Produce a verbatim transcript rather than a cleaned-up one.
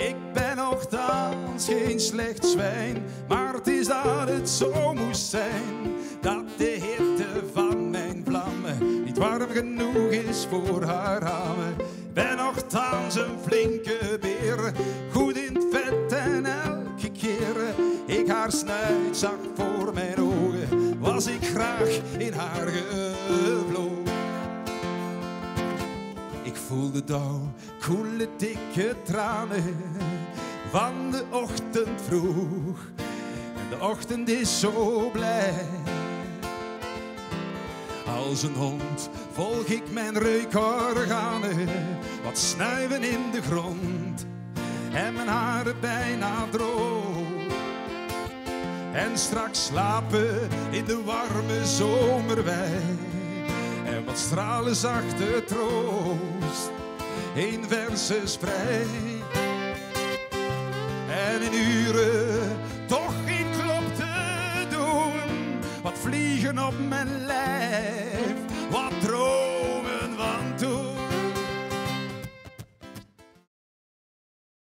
Ik ben nogthans geen slecht zwijn, maar het is dat het zo moest zijn, dat de hitte van mijn vlammen niet warm genoeg is voor haar ramen. Ik ben nogthans een flinke beer, goed in het vet en elke keer ik haar snuit zag voor mijn ogen, was ik graag in haar gevlogen. Ik voelde dauw, koele, dikke tranen van de ochtend vroeg. En de ochtend is zo blij. Als een hond volg ik mijn reukorganen, wat snuiven in de grond en mijn haren bijna droog. En straks slapen in de warme zomerwei en wat stralen zachte troost, een verse sprei. En in uren toch geen klop te doen, wat vliegen op mijn lijf, wat dromen van